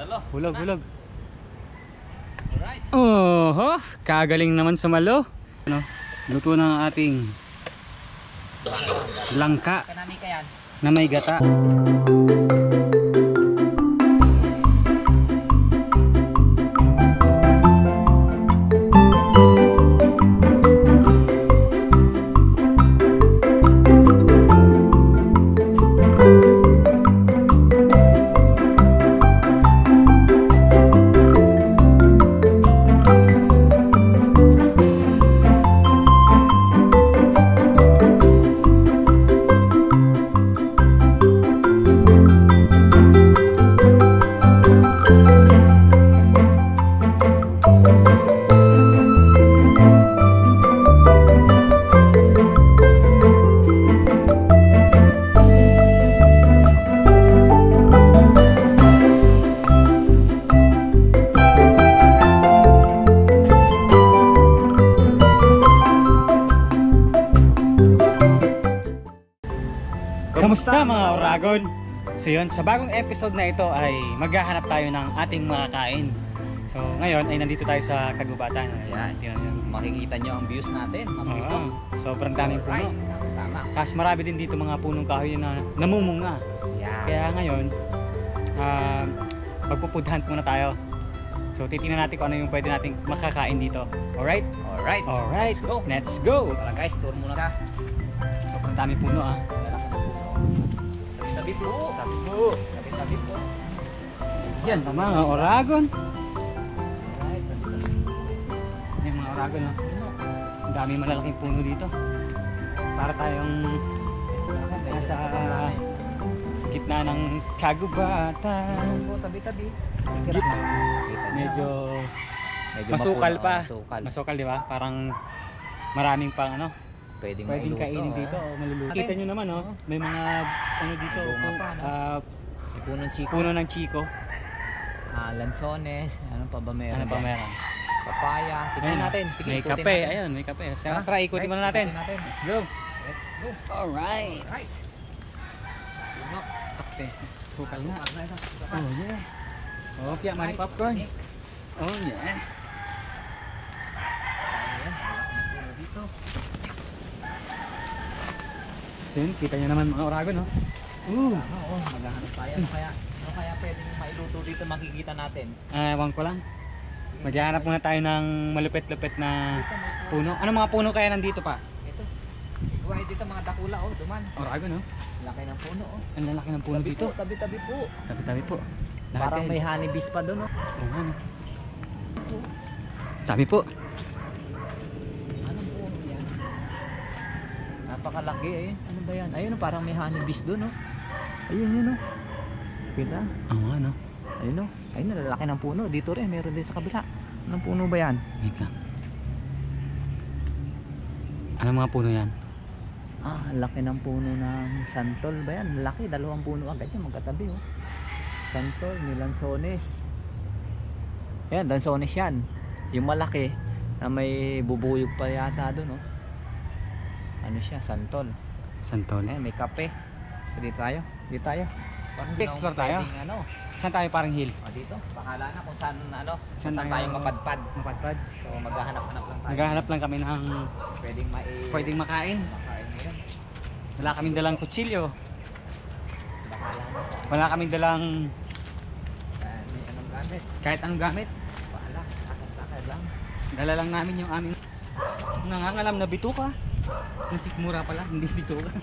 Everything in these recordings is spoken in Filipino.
Hulog, hulog. Alright. Oh, kagaling naman sumalo. Ano? Luto ng ating langka Kanami ka yan. na may gata. Kamusta mga Oragon? So yun, sa bagong episode na ito ay maghahanap tayo ng ating makakain. So ngayon ay nandito tayo sa Kagubatan. Yes. Yun, yun. Makikita nyo ang views natin. Sobrang daming puno. Tama. Tapos marami din dito mga punong kahoy na namumunga. Yeah. Kaya ngayon, magpo-food hunt muna tayo. So titingnan natin kung ano yung pwede nating makakain dito. Alright? Alright. Alright. Let's go. Let's go. Tara guys, tour muna ka. Sobrang daming puno ah. Tabi-tabi po. Tabi po. Tabi-tabi po. Yan, mga Oragon. Alright. Yan mga Oragon ah. Ang daming malalaking puno dito. Para tayong nasa gitna ng Kagubatan. Tabi-tabi. Medyo masukal mapuno, pa. Masukal. Masukal, di ba? Parang maraming pang ano, Pwedeng pwedeng mailuto, kainin dito o maluluto. Kita nyo naman, oh, may mga ano dito, Bunga pa, no? May punong chiko. puno ng chiko. Lansones. Ano pa ba meron? Ano pa meron? Papaya. Tignan Ayun, natin. Sige, may ikutin kape, natin. ayun, may kape. Tara, Tara, ikutin guys, muna natin. ikutin natin. Let's go. Let's go. Alright. Alright. Puno. Kape. Sukal nga. Sukal na ito. Oh yeah. Oh, piyak mani popcorn. Oh yeah. Ayan, malaking puno dito. So yun, kita nyo naman mga Oragon, no? Tama, maghahanap tayo. Ano kaya pwedeng mailuto dito makikita natin? Ewan ko lang. Maghahanap muna tayo ng malupit-lupit na puno. Ano mga puno kaya nandito pa? Ito. Buhay dito mga dakula, duman. Oragon, no? Laki ng puno, Ang lalaki ng puno dito. Tabi-tabi po. Tabi-tabi po. Parang may honeybees pa doon, Oo nga, no? Tabi po. Anong puno yan? Napakalaki eh. Ano ba yan? Ayun, parang may honeybees doon, Ayun yun, Kita? Oo nga, no? Ayun, Ayun, lalaki ng puno. Dito rin, meron din sa kabila. Anong puno ba yan? Wait lang. Ano mga puno yan? Laki ng puno ng santol ba yan? Laki, dalawang puno agad yan, magkatabi, Santol, ni lansones. Yan, lansones yan. Yung malaki, na may bubuyog pa yata doon, Ano siya, santol. Santol. Ayan, may kape. Dito tayo. Dito tayo. Parang Explore tayo? pwedeng, Saan tayo parang hill? dito. Bahala na kung saan, Saan saan tayo tayo mapadpad. Mapadpad. So, maghahanap-hanap lang tayo. Naghahanap lang kami ng Pwedeng pwedeng makain. makain ngayon. Wala kaming dalang kutsilyo. Bahala na. Wala kaming dalang Ayan, may anong gamit. kahit anong gamit. Bahala. Takad-takad lang. Dala lang namin yung aming nangangalam na bituka. Nasikmura pala, hindi bituka.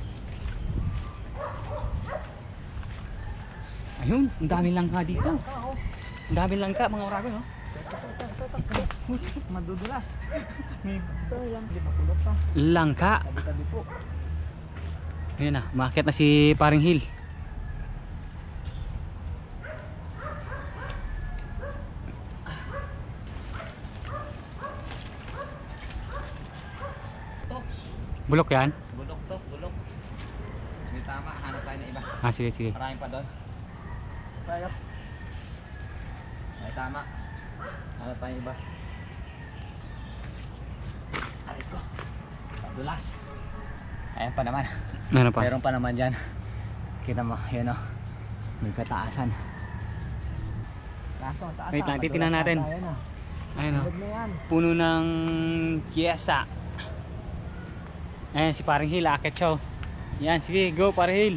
Ayun, ang daming langka dito. Ang daming langka mga Oragon, no? Madudulas. May Ito lang. Hindi makulot pa. langka. Tabi-tabi po. Ayun na, maakyat na si paring hill. Bulok yan? Bulok to, bulok. May tama, hanap tayo ng iba. Sige, sige. Maraming pa doon. Tayo. May tama. Hanap tayo ng iba. Aray ko. Dulas. Ayan pa naman. Meron pa. Meron pa naman dyan. Kita mo, yun May kataasan. Kaso ang taas. Wait lang, titingnan natin. Ayun o. Hinog na yan. Puno ng Chiesa. Ayan si paring Hill, akit siya. Yan, sige, go paring Hill.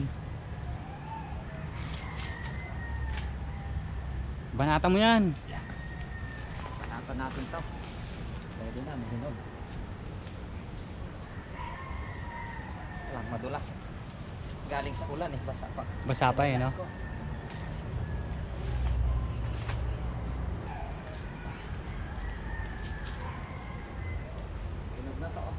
Banata mo yan. Panatan natin to. Pwede na, mahinog. Lang, madulas. Galing sa ulan eh, basa pa. Basa pa eh, no? Hinog na to oh.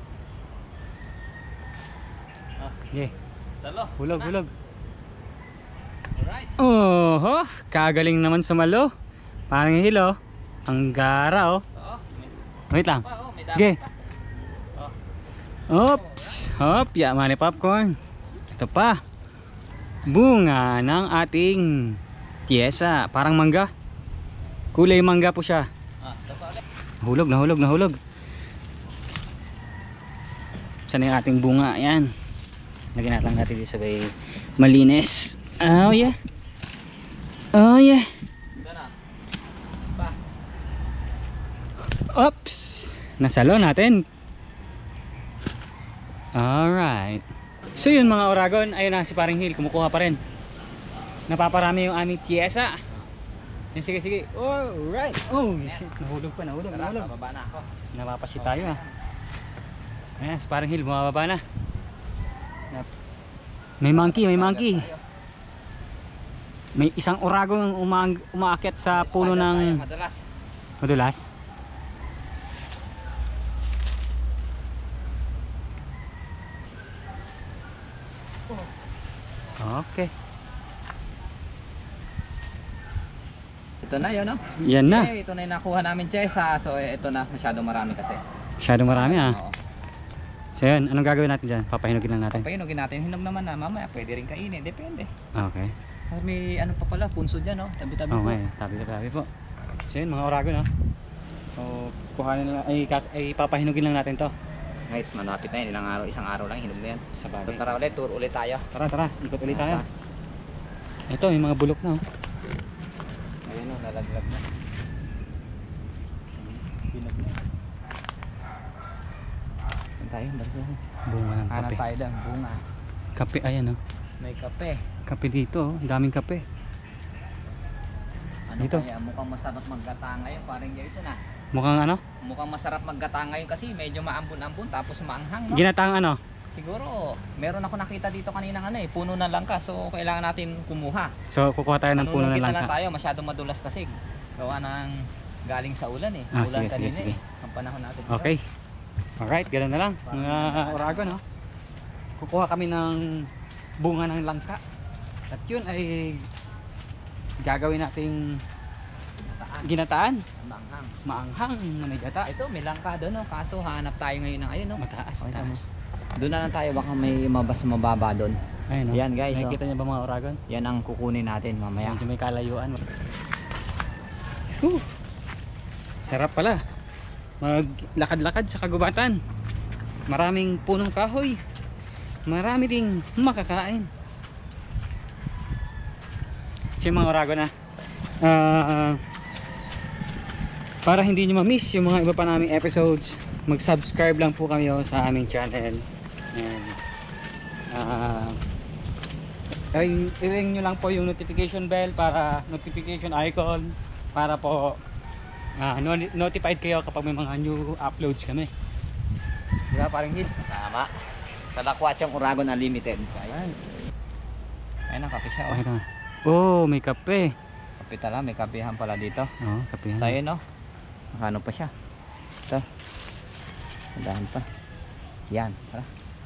Okay. Salo. Hulog, hulog. Alright. Oh, kagaling naman sumalo. Parang Hill, oh. Ang gara, oh. Oo. Wait lang. Oh, may Okay. dapat pa. Oops. Hop, yaman ni popcorn. Ito pa. Bunga ng ating Chiesa. Parang mangga. Kulay mangga po siya. Ito pa ulit. Nahulog, nahulog, nahulog. Saan yung ating bunga? Ayan. Lagyan natin natin dito sabay malinis. Oh yeah. Oh yeah. Sana. Pa. Oops. Nasalo natin. Alright. So yun mga Oragon, ayun na si paring Hill, kumukuha pa rin. Napaparami yung aming Chiesa. Yan, sige, sige. Alright. Oh shit, nahulog pa, nahulog, Tara, nahulog. bababa na ako. Napapasit tayo ah. Ayan, si paring Hill, bumababa na. May monkey, may monkey. May isang Oragon umaakyat sa puno ng Madalas. madulas. Okay. Ito na yun, no? Yan na. Okay, ito na yung nakuha namin, Chesa. So, ito na. Masyadong marami kasi. Masyadong marami ah. Oo. So yun, anong gagawin natin dyan? Papahinugin lang natin. Painugin natin. Hinog naman na. Mamaya pwede rin kainin. Depende. Okay. May ano pa pala. Punso dyan, no? Tabi-tabi po. Okay, tabi po. So yun, mga Oragon ah. So, kuhanin na, ay papahinugin lang natin to. Right, malapit na yun. Ilang araw, isang araw lang. Hinog na yan. Sa So, bagay. tara ulit. Tour ulit tayo. Tara, tara. Ikot ulit tayo. Ito, may mga bulok na oh. Ayun, no? Nalaglag na. Hinog na. Saan tayo? Dito. Bunga ng Hanap kape. tayo dyan. Bunga. Kape, ayan oh. May kape. Kape dito oh. Ang daming kape. Ano Dito. kaya? Mukhang masarap maggata ngayon. Parang Jason ah. Mukhang ano? Mukhang masarap maggata ngayon kasi medyo maambun-ambun tapos maanghang, no? Ginataang ano? Siguro, meron ako nakita dito kanina ano eh, puno ng langka. So, kailangan natin kumuha. So, kukuha tayo ng puno ng Manunungkit na lang langka. tayo, masyadong madulas kasi. Gawa ng galing sa ulan eh. Ah, Ulan sige, kanina sige, sige. eh. Ang panahon natin. Okay. Alright, ganoon na lang. Mga Oragon, no? Kukuha kami ng bunga ng langka. At yun ay gagawin nating ginataan. Manghang. Maanghang na may gata. Ito, may langka doon, no? Kaso hanap tayo ngayon ng ayun, no? Mataas, Okay, mataas. Doon na lang tayo, baka may mababa doon. Ayun, no? Yan, guys, oh. Nakikita niyo ba mga Oragon? Yan ang kukunin natin mamaya. Medyo may kalayuan. Whew. Sarap pala. Maglakad-lakad sa kagubatan. Maraming punong kahoy. Marami ding makakain. So mga Oragon na. Para hindi nyo ma-miss yung mga iba pa naming episodes, mag-subscribe lang po kami sa aming channel. And i-ring nyo lang po yung notification bell para notification icon para po notified kayo kapag may mga new uploads kami. Di ba parang hit? Tama. Sa Lakwatsyang Oragon Unlimited. Ayan. Ayun ang kape siya. Okay na. Oh, may kape. Kape tala, may kapehan pala dito. Oh, kape yan. Sa ayun, no? Nakano pa siya. Ito. Dahan pa. Yan. Tara.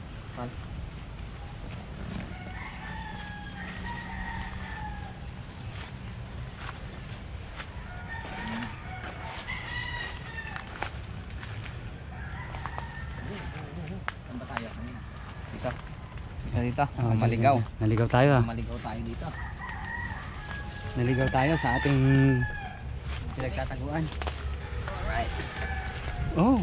Saan ba tayo kanina? Dito. Dito. Oh, Maligaw. Naligaw tayo ah. Maligaw tayo dito. Naligaw tayo sa ating pinagtataguan. Alright. Oh.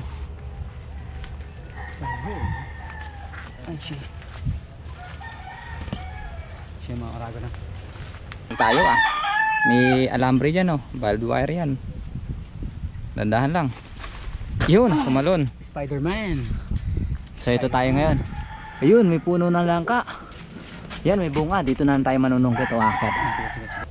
Ay, shit. Siya mga Oragon na. Tayo ah. May alambre dyan oh. Barbed wire yan. Dandahan lang. Yun, tumalon. Spider-Man. So ito tayo ngayon. Ayun, may puno ng langka. Yan, may bunga. Dito na tayo manunungkit o akit. Sige, sige, sige.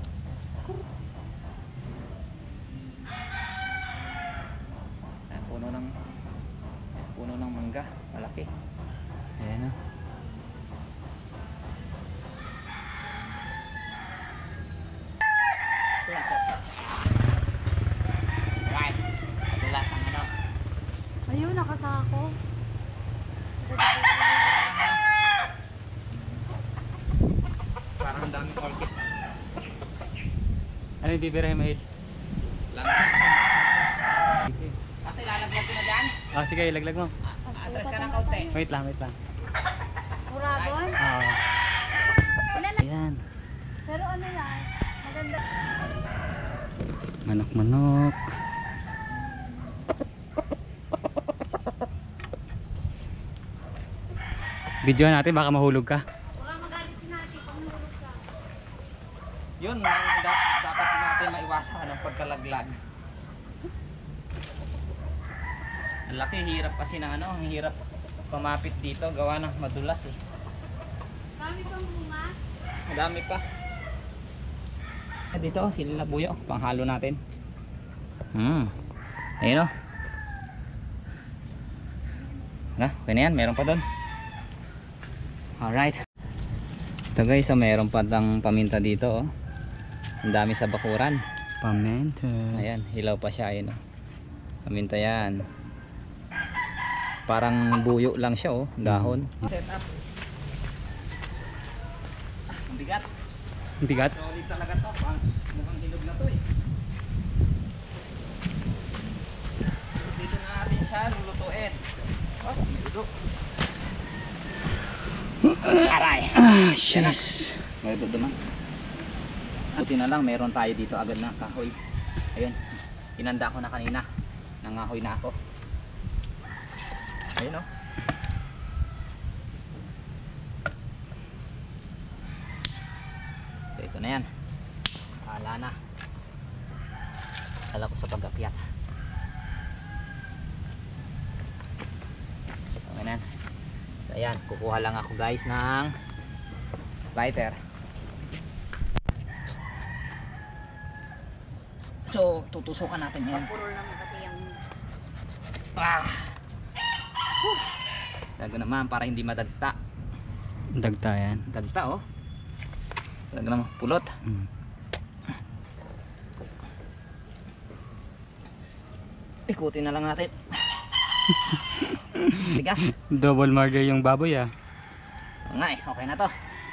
Puno ng mangga. Malaki. Ayan o. Right. Madulas ang ano. Ayun, nakasako. Parang ang daming orchid. Ano yung bibirahin, Mahil? Kasi lalagyan ko na dyan. Ah, sige, ilaglag mo. Atras ka ng kaunti. Wait lang, wait lang. Muradon? Ah, Wala na. ayan. Pero ano yan? Maganda. Manok-manok. Video natin, baka mahulog ka. Baka magalit si Nati pag nahulog ka. Yun, dapat natin maiwasan ang pagkalaglag. Ang laki, hirap kasi na ano, ang hirap kumapit dito, gawa ng madulas eh. Dami pang bunga. Madami pa. Dito, sila buyo, panghalo natin. Ayun o. Okay na yan, meron pa doon. Alright. Ito guys, meron pa tang paminta dito oh. Ang dami sa bakuran. Pamenta. Ayan, hilaw pa siya, ayun oh. Paminta yan. Parang buyo lang siya oh, dahon. Set up. Ang bigat. Ang bigat. Solid talaga to. Mukhang hilog na to eh. Dito na natin siya lulutuin. Oh, may udo. Aray. Yes. May udo naman. Buti na lang meron tayo dito agad na kahoy. Ayun. Inanda ko na kanina. Nangahoy na ako. Ayun oh. So ito na yan. Wala na. Kala ko sa pag-akyat. So yan. So ayan, kukuha lang ako guys ng lighter. So tutusukan natin yan. Puro lang kasi yung... Dago naman para hindi madagta. Dagta yan. Dagta oh. Dago naman pulot. Ikutin na lang natin. Tigas. Double murder yung baboy ah. Oo nga eh, okay na to.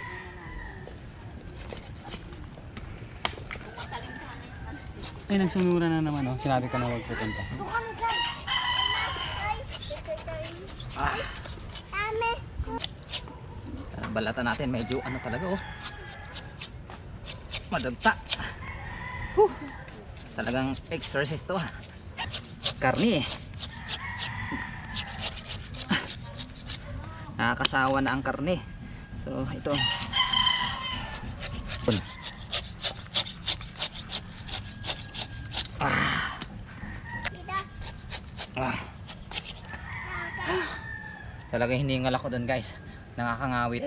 Ay, nagsumura na naman oh. Sinabi ko na huwag pupunta. Balatan natin medyo ano talaga oh. Madagta. Talagang exercise to ah. Karni eh. Nakakasawa na ang karne. So ito. Talaga hiningal ako doon guys. Nakakangawit.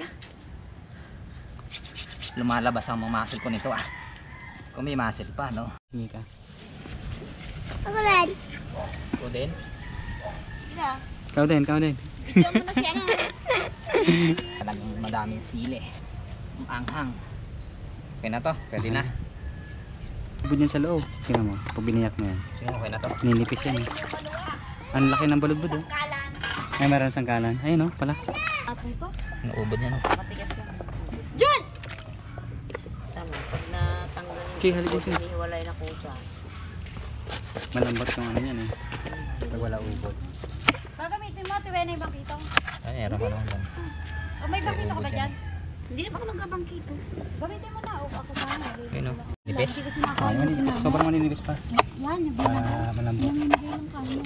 Lumalabas ang mga muscle ko nito ah. Kung may muscle pa no. Hindi ka. Ako rin. Ito din. Ida. Ikaw din, ikaw din. Bigyan mo na siya na. Talagang madaming sili. Ang anghang. Okay na to. Pwede na. Bubod yan sa loob. Tingnan mo, pag biniyak mo yan. Sige, okay na to. Ninipis yan eh. Ang laki ng balubod oh. Kalan. Ay, meron sangkalan. Ayun oh, pala. Aso ito? Naubod niya no. Matigas yan. Jun! Tama, pag natanggal Okay, halika siya. hinihiwalay na kusa. Malambot yung ano yan eh. Pag wala ubod. Gagamitin mo, tiwena yung bangkito. Ay, meron ka naman. O may bangkito ka ubod ba yan. dyan? Hindi na pa ako nagbabangkito. Gamitin mo na. O ako sana. Okay no. Nipis. Hindi kasi Ay, nakakain manipis. si mama. Sobrang maninipis pa. Yan, yung Para malambot. Yung binigay ng kanya.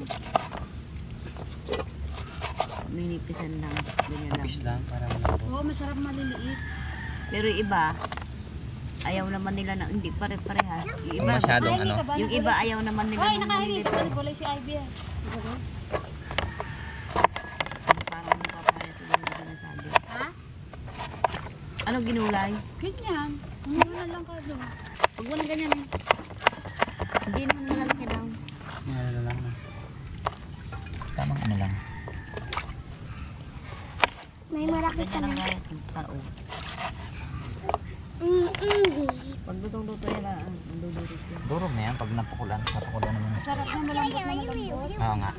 Minipisan lang. Ganyan lang. Nipis lang para malambot. Oo, masarap maliliit. Pero yung iba, Ayaw naman nila na hindi pare-parehas. Yung iba, Masyadong ano. yung iba ayaw naman nila. Hoy, ng nakahilig. maliliit. Kulay si Ivy. Parang mapapayas sila yung sinasabi. Ha? Ano ginulay? Ganyan. Ano lang ka doon. Huwag mo na ganyan eh. Hindi naman malalaki daw. Yan na lang na. Tamang ano lang. May malaki Ganyan ang gayat ng tao. Pag lutong-luto yan na, ang dudurot yan. Duro na yan pag napukulan. Napukulan naman. Sarap na malambot na malambot. Oo nga.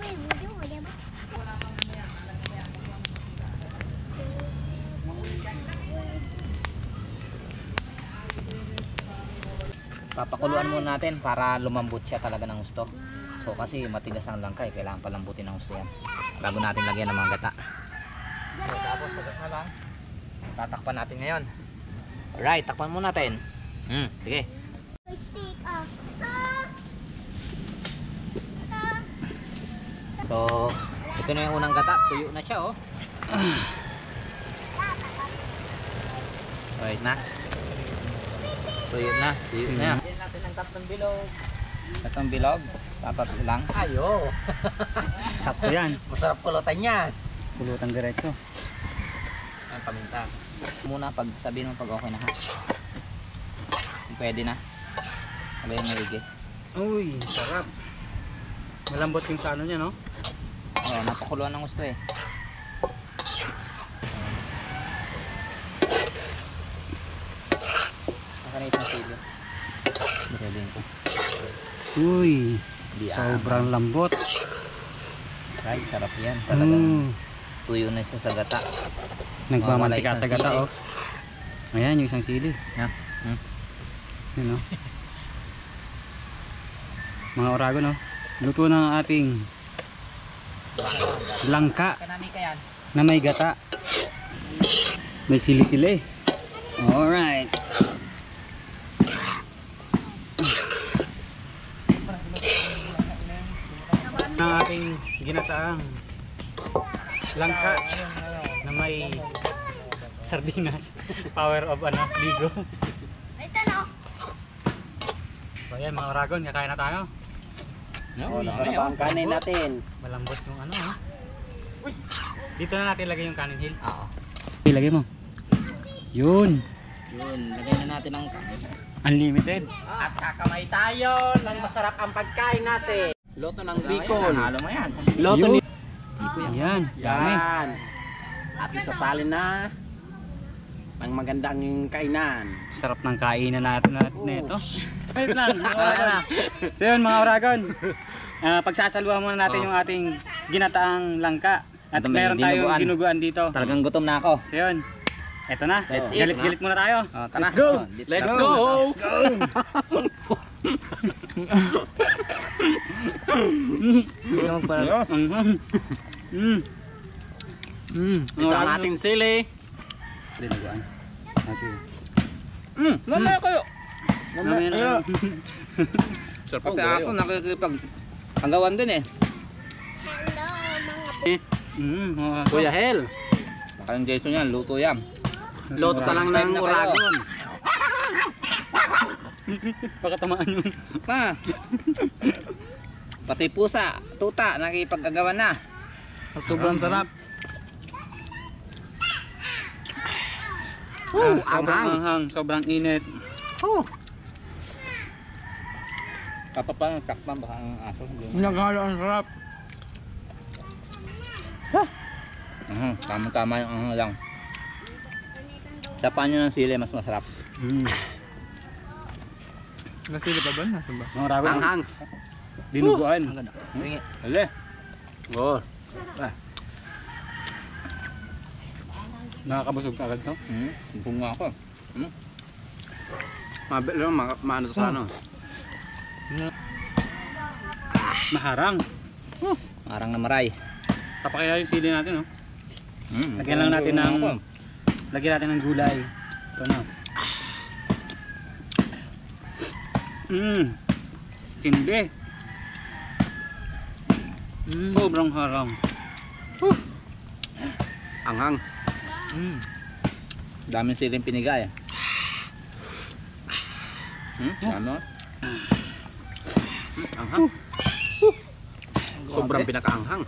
Papakuluan muna natin para lumambot siya talaga ng gusto. So kasi matigas ang langka eh, kailangan palambutin ng gusto yan. Bago natin lagyan ng mga gata. So tapos tagas na lang. Tatakpan natin ngayon. Alright, takpan muna natin. Sige. So, ito na yung unang gata. Tuyo na siya oh. Alright na. Tuyo na. Tuyo na yan. Lagyan natin ng katong bilog. Katong bilog. Tapat lang. Ayo. Sakto yan. Masarap kulutan yan. Pulutan diretso. Ang paminta. Muna pag sabihin mo pag okay na ha. Kung pwede na. Alay mo higit. Uy, sarap. Malambot yung sa ano niya, no? Oh, napakuluan ng gusto eh. Naka na isang sili. Birilin ko. Uy, Di sobrang lambot. Right, sarap yan. Talagang tuyo na siya sa gata. Nagmamantika Mawala sa isang gata, sili. oh. Ayan, yung isang sili. Ha? Yun, oh. Mga orago, no? Luto na ang ating langka Kanami ka yan. na may gata. May sili-sili. Alright. Ang ating ginataang langka na may sardinas. Power of ano, ligo. So ayan mga oragon, kakain na tayo. Oh, sarap ang kanin natin. Malambot yung ano, ha? Dito na natin lagay yung kanin, Hill. Oo. Ilagay mo. Yun. Yun, lagay na natin ang kanin. Unlimited. At kakamay tayo ng masarap ang pagkain natin. Loto ng bacon. Halo mo yan. Loto Yun. ni Ayan, dami. yan. At isasalin na ng magandang kainan. Sarap ng kainan natin nito. Wait lang, mga oragon. So yun mga oragon. Pagsasaluhan muna natin yung ating ginataang langka. At Ito, may meron tayong dinuguan. dinuguan dito. Talagang gutom na ako. So yun. Eto na. Let's eat. Galit-galit muna tayo. Tara. Let's go. Let's go. Let's go. Ito ang ating sili. Dinuguan. Mamaya kayo. Mamaya na. Sarap pati aso nakikipag hanggawan din eh. Kuya Hel. Baka yung Jason yan, luto yan. Luto ka lang ng uragon. Baka tamaan yung Pati pusa, tuta, nakipag-agawan na. sobrang sarap. Ang Sobrang anghang, sobrang init. Kapapa, takpan baka ang aso. Naghalo ang sarap. Tama-tama yung anghang lang. Sa panyo ng sili, mas masarap. Nasili pa ba? Nasaan ba? Mga rago. Anghang. Dinuguan. Ale. Oh. Nakakabusog ka agad to. Bunga ako. Mabit lang, maano to sa ano. Maharang. Marang na maray. Papakaya yung sili natin, no? Lagyan lang natin ng gulay. Ito na. Tindi. Sobrang harang. Anghang. Daming siling pinigay. Ano? Anghang. Sobrang pinakaanghang.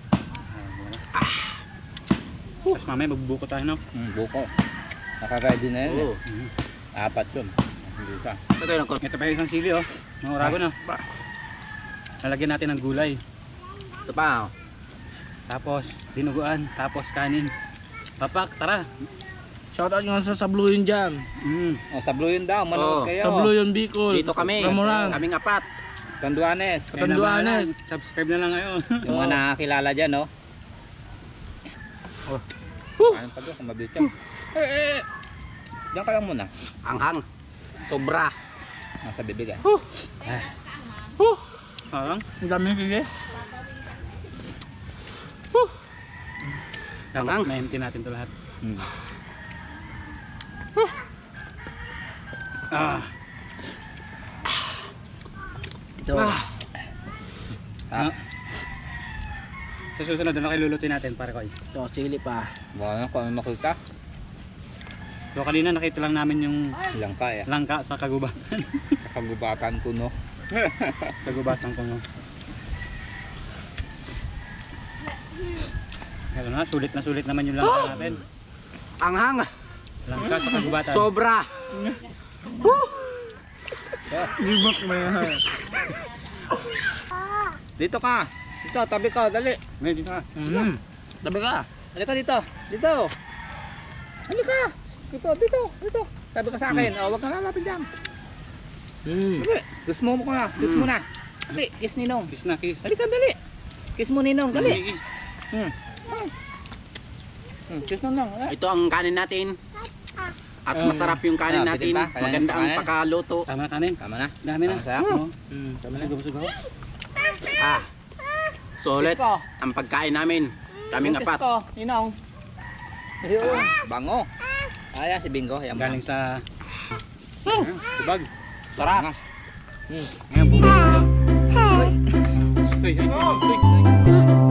Tapos mamaya magbubuko tayo, no? Buko. Naka-ready na yan. Oo. Apat yun. Hindi isa. Ito yung Ito pa yung isang sili, oh. Mga orago na. Lalagyan natin ng gulay. Ito pa. Tapos, dinuguan. Tapos, kanin. Papak, tara. Shoutout nga sa Sabluyon dyan. Sabluyon daw. Manood Oo. kayo. Sabluyon Bicol. Dito kami. Ramoran. Kaming apat. Tanduanes. Kaya na Katanduanes. bahala. Subscribe na lang kayo. Yung mga nakakilala dyan, no? Kain pa doon kung mabilis yan. Diyan ka lang muna. Anghang. Sobra. Nasa bibig ah. Parang. Ang daming sige. Dapat Angang. ma-empty natin ito lahat. Hmm. Ah. Ito. Sa susunod, ano kayo lulutuin natin para ko? Ito, sili pa. Baka na kung ano makita. So kanina nakita lang namin yung Langka eh. langka sa kagubatan. Kakagubatan ko, no? Kagubatan ko, no? Ano na, sulit naman yung langka natin. Anghang. Langka sa kagubatan. Sobra. Libot mo yan. Dito ka. Dito, tabi ka. Dali. May dito ka. Tabi ka. Halika dito. Dito. Halika. Dito. Sabi ka sa akin. Oh, wag kang lalapit dyan. Dali. Kiss mo ko na. Kiss mo na. Dali. Kiss Ninong. Kiss na, kiss. Halika, dali. Kiss mo Ninong. Dali. Kiss. Kiss Ninong. Ito ang kanin natin. At masarap yung kanin natin. bitin pa? Maganda ang Kanin? pakaluto. Tama kanin. Tama na. Dami na. Tama na. Oo. Tama na. Busog ako. Solid ang pagkain namin. Kaming apat. ko. Ninong. Ayun. Bango. Ayan si Bingo. Ayan. Galing sa tubag. Sarap. Ngayon, bubog. Uy. Uy.